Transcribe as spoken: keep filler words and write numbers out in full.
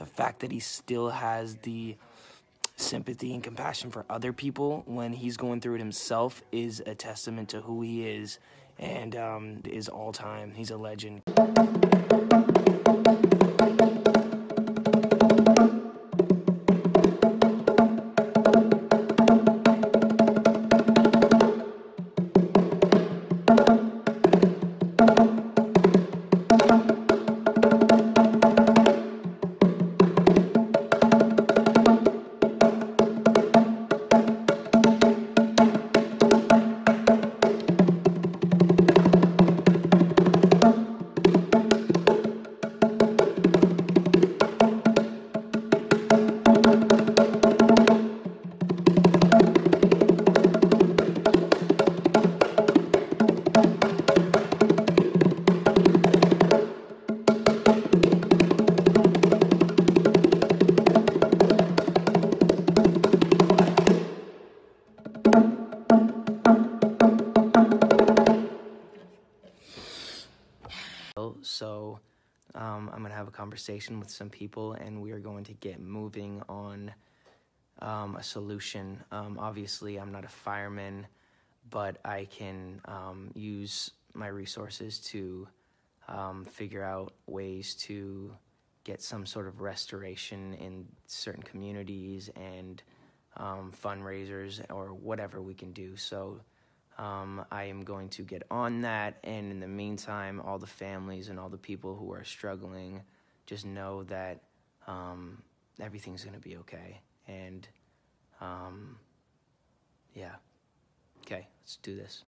the fact that he still has the sympathy and compassion for other people when he's going through it himself is a testament to who he is, and um, is all time. He's a legend. So um, I'm going to have a conversation with some people, and we are going to get moving on um, a solution. Um, obviously, I'm not a fireman, but I can um, use my resources to um, figure out ways to get some sort of restoration in certain communities and um, fundraisers or whatever we can do. So Um, I am going to get on that, and in the meantime, all the families and all the people who are struggling, just know that um, everything's going to be okay. And, um, yeah. Okay, let's do this.